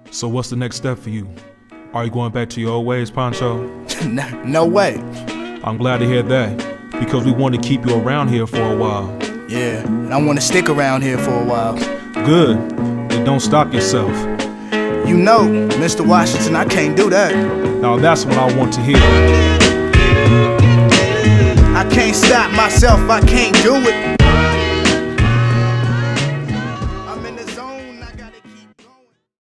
So what's the next step for you? Are you going back to your old ways, Poncho? No way. I'm glad to hear that, because we want to keep you around here for a while. Yeah, and I want to stick around here for a while. Good. Then don't stop yourself. You know, Mr. Washington, I can't do that. Now that's what I want to hear. I can't stop myself, I can't do it.